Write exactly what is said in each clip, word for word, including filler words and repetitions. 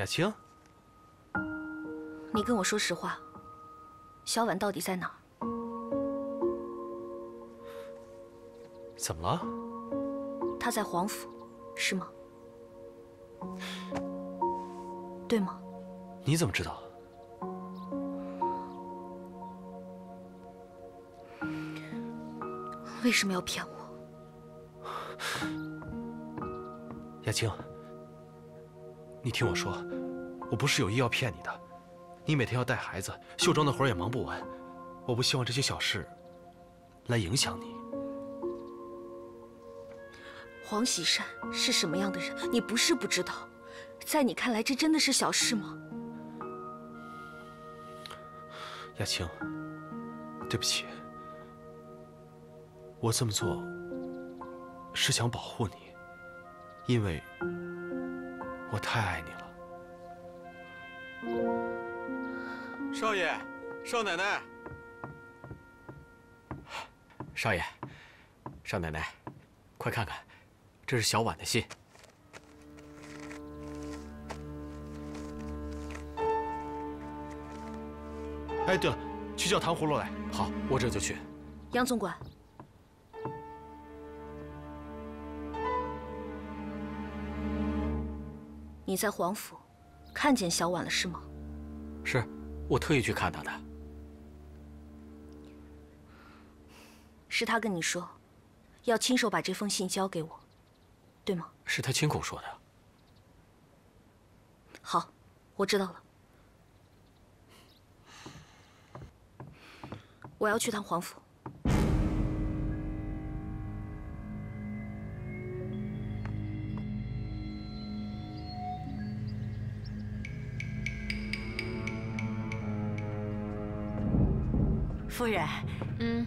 青， 你跟我说实话，小婉到底在哪儿？ 怎么了？ 她在皇府，是吗？对吗？ 你怎么知道？ 为什么要骗我？ 雅青，你听我说，我不是有意要骗你的。你每天要带孩子，绣庄的活也忙不完，我不希望这些小事来影响你。 黄喜善是什么样的人，你不是不知道。在你看来，这真的是小事吗？ 雅青，对不起，我这么做是想保护你，因为我太爱你了。 少爷，少奶奶， 少爷，少奶奶，快看看，这是小婉的信。 哎，对了，去叫糖葫芦来。 好，我这就去。 杨总管，你在皇府看见小婉了是吗？ 是，我特意去看她的。 是他跟你说，要亲手把这封信交给我，对吗？ 是他亲口说的。 好，我知道了。我要去趟皇府。 夫人， 嗯。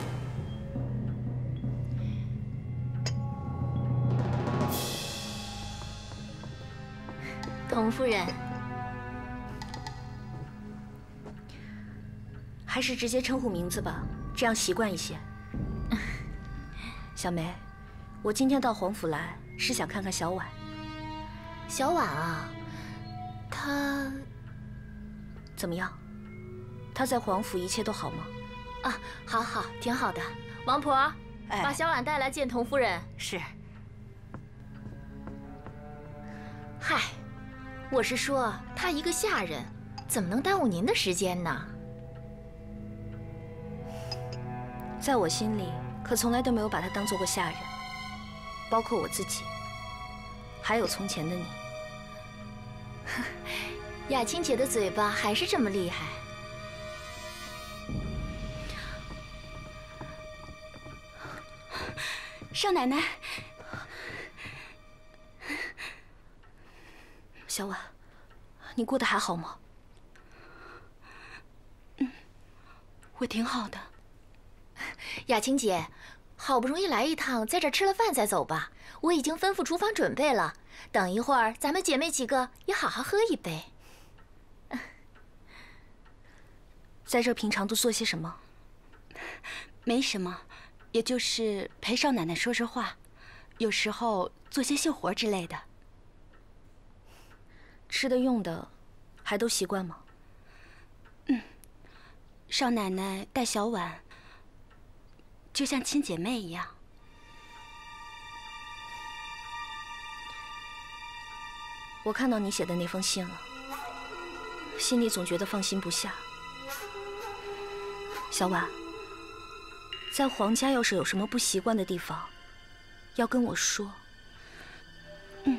童夫人， 还是直接称呼名字吧，这样习惯一些。小梅，我今天到皇府来是想看看小婉。 小婉啊，她怎么样？她在皇府一切都好吗？ 啊，好好，挺好的。王婆， 哎、 把小婉带来见童夫人。 是。 嗨，我是说，她一个下人，怎么能耽误您的时间呢？ 在我心里，可从来都没有把她当做过下人，包括我自己，还有从前的你。 雅青姐的嘴巴还是这么厉害。 少奶奶， 小婉，你过得还好吗？ 嗯，我挺好的。 雅青姐，好不容易来一趟，在这儿吃了饭再走吧。我已经吩咐厨房准备了，等一会儿咱们姐妹几个也好好喝一杯。 在这儿平常都做些什么？ 没什么，也就是陪少奶奶说说话，有时候做些绣活之类的。 吃的用的，还都习惯吗？ 嗯，少奶奶带小婉，就像亲姐妹一样。 我看到你写的那封信了，心里总觉得放心不下。小婉，在皇家要是有什么不习惯的地方，要跟我说。 嗯。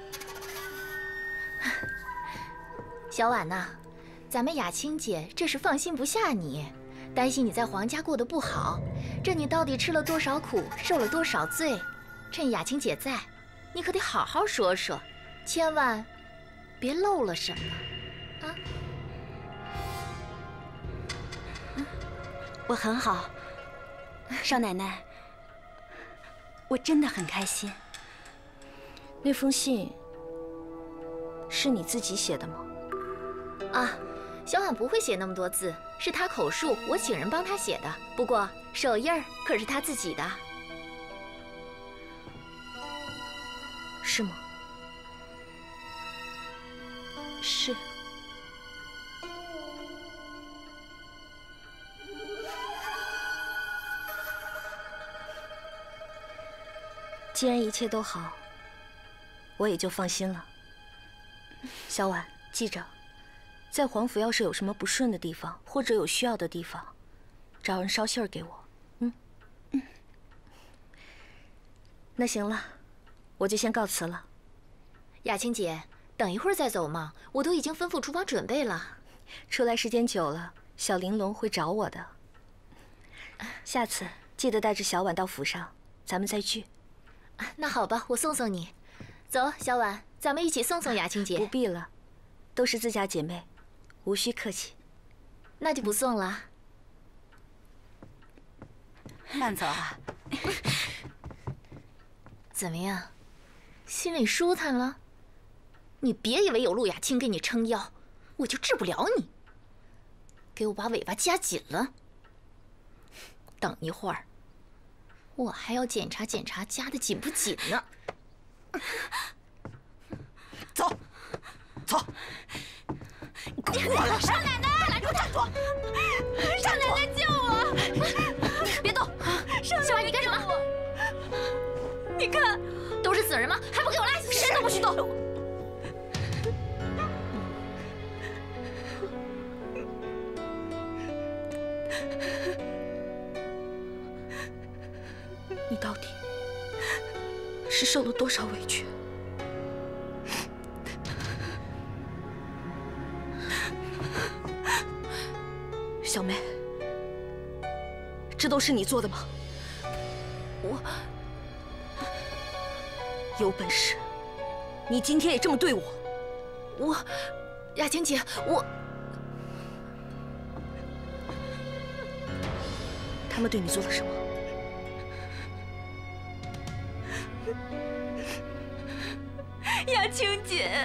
小婉呐，咱们雅青姐这是放心不下你，担心你在皇家过得不好。这你到底吃了多少苦，受了多少罪？趁雅青姐在，你可得好好说说，千万别漏了什么啊！ 我很好，少奶奶，我真的很开心。 那封信是你自己写的吗？ 啊，小婉不会写那么多字，是她口述，我请人帮她写的。不过手印儿可是她自己的。 是吗？ 是。既然一切都好，我也就放心了。小婉，记着，在皇府要是有什么不顺的地方，或者有需要的地方，找人捎信儿给我。嗯嗯。那行了，我就先告辞了。 雅青姐，等一会儿再走嘛，我都已经吩咐厨房准备了。 出来时间久了，小玲珑会找我的。下次记得带着小婉到府上，咱们再聚。 那好吧，我送送你。走，小婉，咱们一起送送雅青姐。 不必了，都是自家姐妹，无需客气。 那就不送了。 慢走啊。 怎么样，心里舒坦了？你别以为有陆雅青给你撑腰，我就治不了你。给我把尾巴夹紧了。等一会儿，我还要检查检查夹得紧不紧呢。 走，走，你给我过来！少奶奶，拦住他！少奶奶救我！ 别动！小婉，你干什么？ 你看， 都是死人吗？还不给我拉起！谁都不许动！ 你到底是受了多少委屈？小梅，这都是你做的吗？ 我有本事，你今天也这么对我？ 我，雅青姐，我他们对你做了什么？ 雅青姐，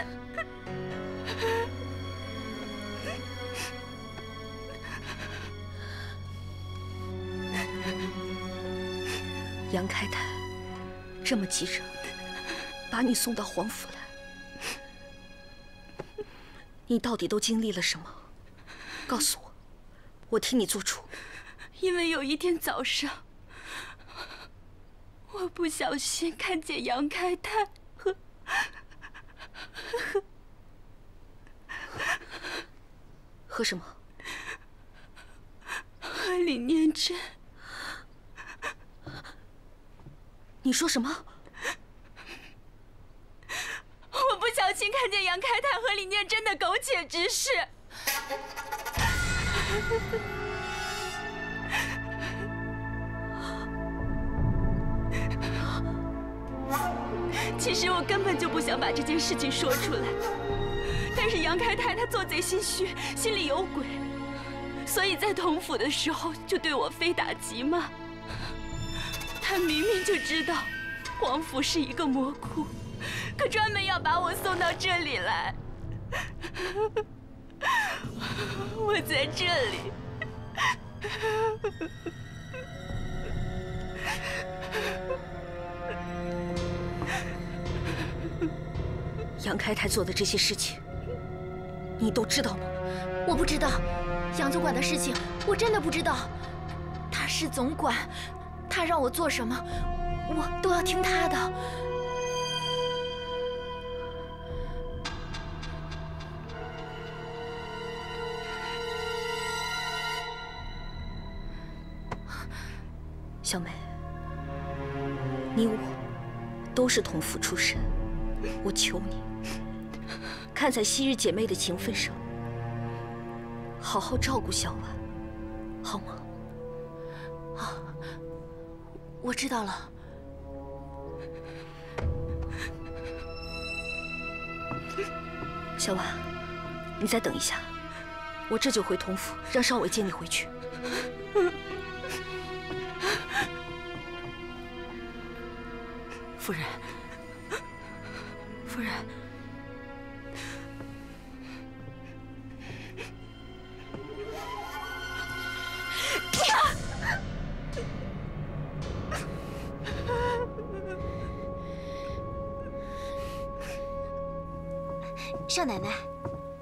杨开泰这么急着把你送到皇府来，你到底都经历了什么？告诉我，我替你做主。 因为有一天早上，我不小心看见杨开泰和和和什么？ 和李念真。 你说什么？ 我不小心看见杨开泰和李念真的苟且之事。其实我根本就不想把这件事情说出来，但是杨开泰他做贼心虚，心里有鬼，所以在同府的时候就对我非打即骂。他明明就知道皇府是一个魔窟，可专门要把我送到这里来。我在这里。 杨开泰做的这些事情，你都知道吗？ 我不知道，杨总管的事情我真的不知道。他是总管，他让我做什么，我都要听他的。 小梅，你我都是同府出身，我求你，看在昔日姐妹的情分上，好好照顾小婉，好吗？ 啊，我知道了。 小婉，你再等一下，我这就回同府，让少伟接你回去。夫人，夫人， 少奶奶，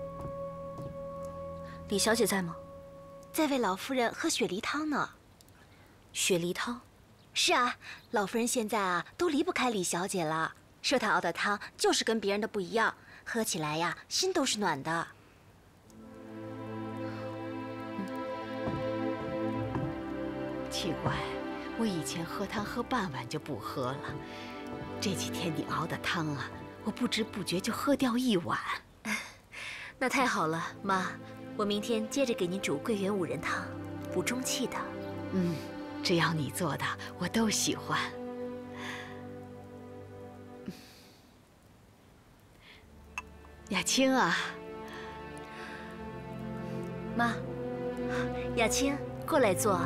李小姐在吗？ 在为老夫人喝雪梨汤呢。 雪梨汤？ 是啊，老夫人现在啊都离不开李小姐了。说她熬的汤就是跟别人的不一样，喝起来呀心都是暖的。 奇怪，我以前喝汤喝半碗就不喝了，这几天你熬的汤啊，我不知不觉就喝掉一碗。 那太好了，妈，我明天接着给您煮桂圆五仁汤，补中气的。 嗯，只要你做的，我都喜欢。雅青啊， 妈，雅青，过来坐。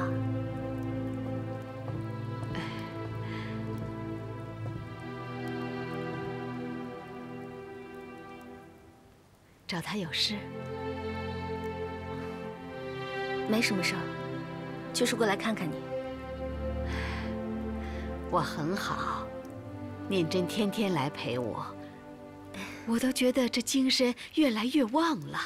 找他有事？ 没什么事儿，就是过来看看你。 我很好，念真天天来陪我，我都觉得这精神越来越旺了。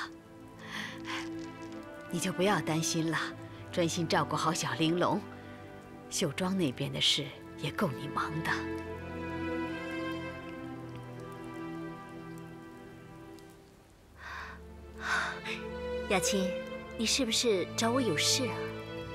你就不要担心了，专心照顾好小玲珑。绣庄那边的事也够你忙的。 雅青，你是不是找我有事啊？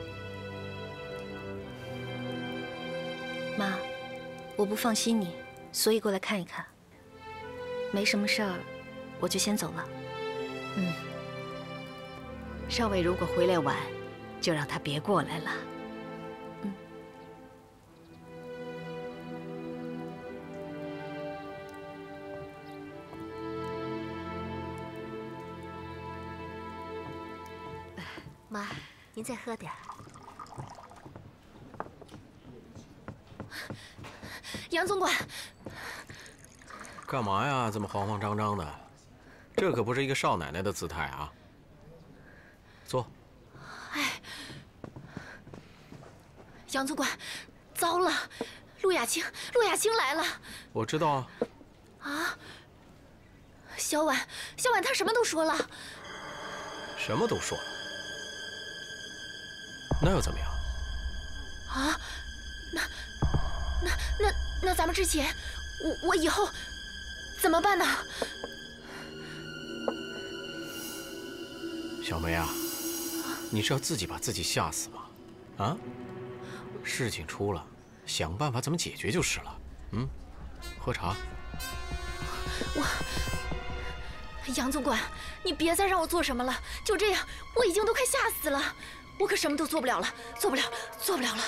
妈，我不放心你，所以过来看一看。没什么事儿，我就先走了。 嗯。少伟如果回来晚，就让他别过来了。 嗯。妈，您再喝点儿。 杨总管， 干嘛呀？这么慌慌张张的，这可不是一个少奶奶的姿态啊！坐。 哎，杨总管，糟了，陆雅青，陆雅青来了。 我知道啊。 啊？小婉，小婉她什么都说了。 什么都说了。那又怎么样？ 啊？那那那那咱们之前，我我以后怎么办呢？ 小梅啊，你是要自己把自己吓死吗？啊？事情出了，想办法怎么解决就是了。嗯，喝茶。 我，杨总管，你别再让我做什么了，就这样，我已经都快吓死了。我可什么都做不了了，做不了，做不了了。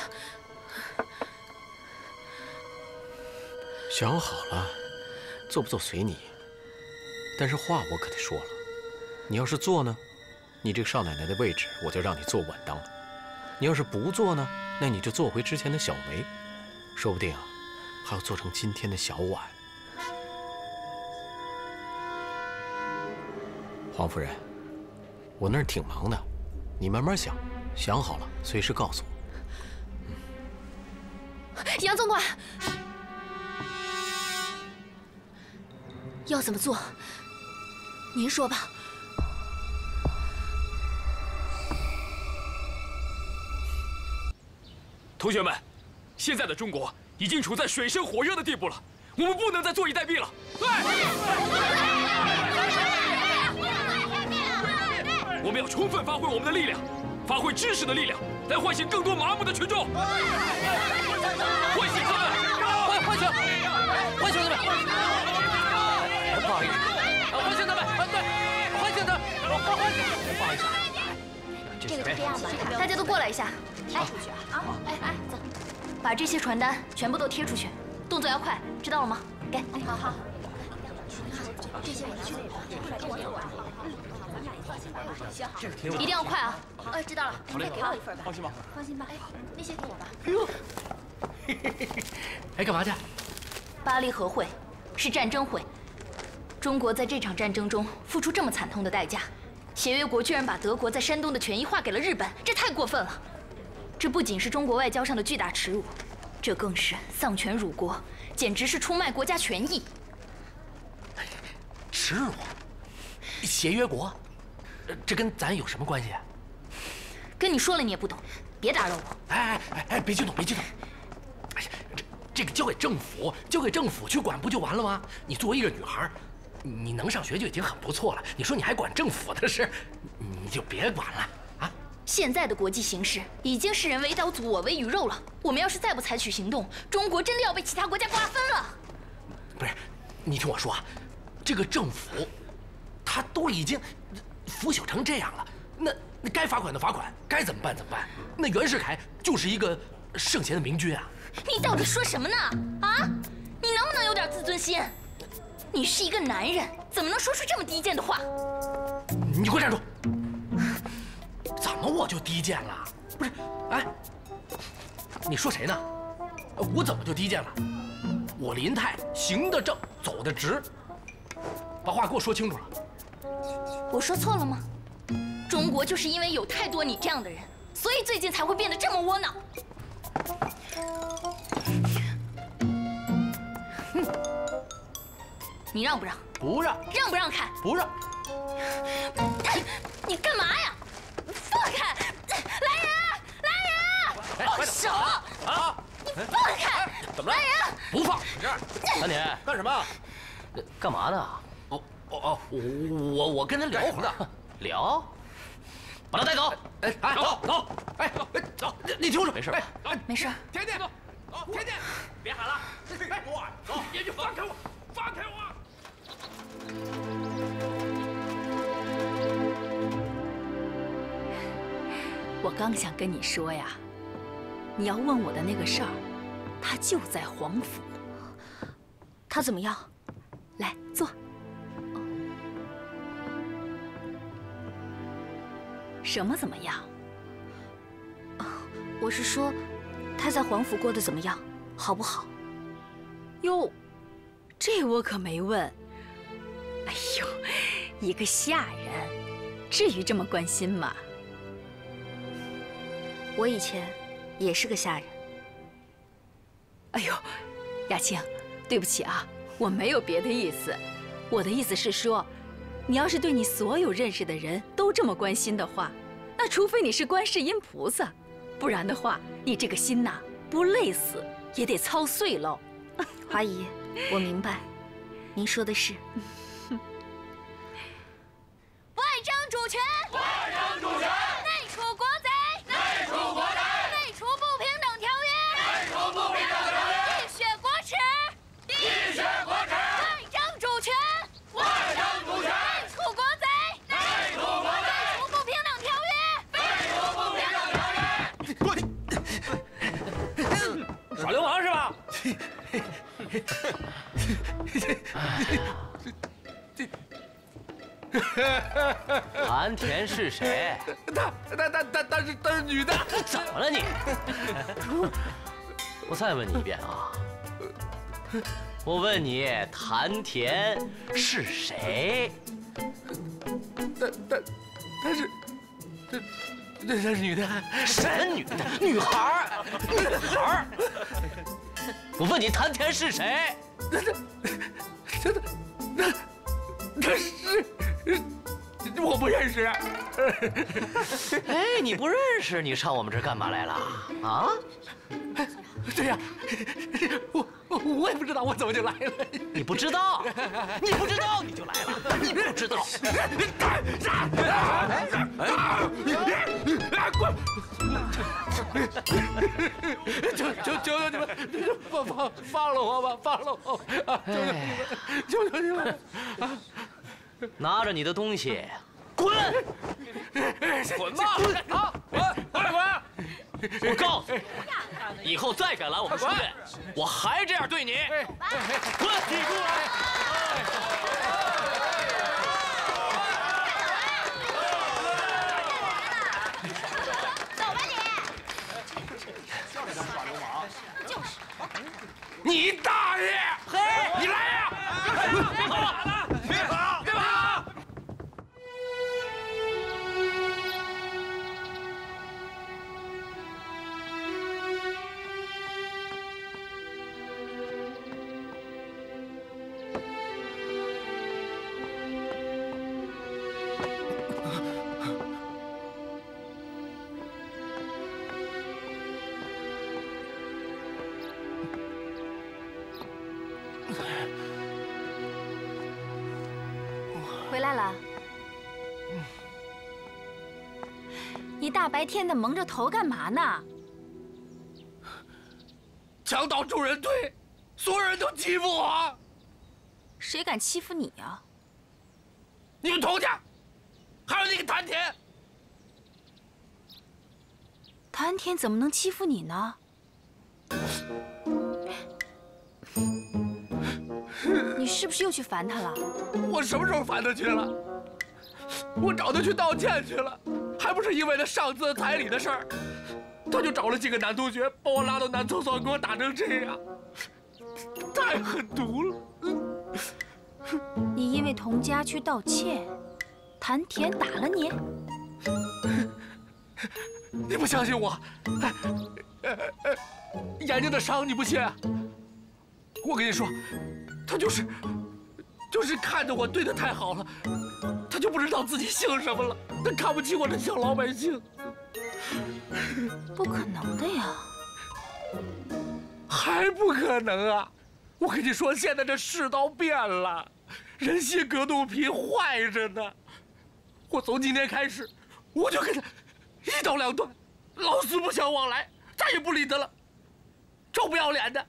想好了，做不做随你。但是话我可得说了，你要是做呢，你这个少奶奶的位置我就让你坐稳当了；你要是不做呢，那你就做回之前的小梅，说不定啊，还要做成今天的小婉。黄夫人，我那儿挺忙的，你慢慢想。想好了，随时告诉我。 嗯、杨总管，要怎么做？您说吧。 同学们，现在的中国已经处在水深火热的地步了，我们不能再坐以待毙了。对。我们要充分发挥我们的力量。发挥知识的力量，来唤醒更多麻木的群众。唤醒他们！唤唤醒！唤醒他们！不好意思，唤醒他们！对，唤醒他们！唤醒！不好意思， 这个就这样吧，大家都过来一下。哎，啊，哎哎，走，把这些传单全部都贴出去，动作要快，知道了吗？给，哎，好好。这些人去那边，过来这边。行，一定要快啊！呃，知道了，你再给我一份吧。放心吧，放心吧。哎，那些给我吧。哎呦， 哎，干嘛去？ 巴黎和会是战争会，中国在这场战争中付出这么惨痛的代价，协约国居然把德国在山东的权益划给了日本，这太过分了！这不仅是中国外交上的巨大耻辱，这更是丧权辱国，简直是出卖国家权益。 耻辱？协约国？ 这跟咱有什么关系？ 跟你说了你也不懂，别打扰我。 哎哎哎，别激动，别激动。哎呀，这这个交给政府，交给政府去管不就完了吗？你作为一个女孩，你能上学就已经很不错了。你说你还管政府的事，你就别管了啊！ 现在的国际形势已经是人为刀俎，我为鱼肉了。我们要是再不采取行动，中国真的要被其他国家瓜分了。 不是，你听我说啊，这个政府，他都已经腐朽成这样了，那那该罚款的罚款，该怎么办怎么办？那袁世凯就是一个圣贤的明君啊！ 你到底说什么呢？啊，你能不能有点自尊心？你是一个男人，怎么能说出这么低贱的话？ 你给我站住！怎么我就低贱了？不是，哎，你说谁呢？我怎么就低贱了？我林泰行得正，走得直，把话给我说清楚了。 我说错了吗？中国就是因为有太多你这样的人，所以最近才会变得这么窝囊。你让不让？ 不让。 让不让看？ 不让。 你干嘛呀？放开！来人啊！来人啊！放手！ 啊！ 你放开！ 怎么了？ 来人！ 不放！ 这儿，谭铁， 干什么？ 干嘛呢？ 哦哦哦，我我我跟他聊会儿。 聊？把他带走！ 哎哎，走走！哎哎走！你听我说， 没事哎， 没事。 甜甜，走，甜甜，别喊了！哎，我走，别去，放开我，放开我！ 我刚想跟你说呀，你要问我的那个事儿，他就在皇府。 他怎么样？ 来坐。什么怎么样？ 我是说，他在皇府过得怎么样，好不好？ 哟，这我可没问。哎呦，一个下人，至于这么关心吗？ 我以前也是个下人。 哎呦，雅青，对不起啊，我没有别的意思。我的意思是说，你要是对你所有认识的人都这么关心的话，那除非你是观世音菩萨，不然的话，你这个心呐，不累死也得操碎喽。 阿姨，我明白，您说的是。 外争主权， 外争主权； 内处国贼， 内处国贼； 内处不平等条约， 内处不平等条约； 滴血国耻， 滴血国耻； 外争主权， 外争主权； 内处国贼， 内处国贼； 内处不平等条约， 内处不平等条约。 过去！ 耍流氓是吧？ 谭田是谁？ 她她她她她是她是女的。 怎么了你？我再问你一遍啊！我问你，谭田是谁？ 她她她是这这她是女的。 什么女的？女孩儿，女孩儿。我问你，谭田是谁？ 那那那那那是，我不认识。 哎，你不认识，你上我们这儿干嘛来了？啊？ 对呀，我我我也不知道，我怎么就来了？ 你不知道，你不知道你就来了，你不知道。 滚！求求求求你们，放放放了我吧，放了我！求求你们！ 拿着你的东西，滚！ 滚吧！好，滚！快滚！ 我告诉你，以后再敢来我们书院，我还这样对你。滚！ 记住了。你大爷！嘿，你来呀！别跑了！别跑！别跑！ 你大白天的蒙着头干嘛呢？ 墙倒众人推，所有人都欺负我。 谁敢欺负你啊？ 你们童家，还有那个谭田。 谭田怎么能欺负你呢？你是不是又去烦他了？ 我什么时候烦他去了？我找他去道歉去了，还不是因为他上次彩礼的事儿，他就找了几个男同学把我拉到男厕所，给我打成这样，太狠毒了。 你因为童家去道歉，谭田打了你？ 你不相信我？哎，呃呃，眼睛的伤你不信啊？我跟你说，他就是，就是看着我对他太好了，他就不知道自己姓什么了，他看不起我这小老百姓。 不可能的呀！ 还不可能啊！我跟你说，现在这世道变了，人心隔肚皮，坏着呢。我从今天开始，我就跟他一刀两断，老死不相往来，再也不理他了。臭不要脸的！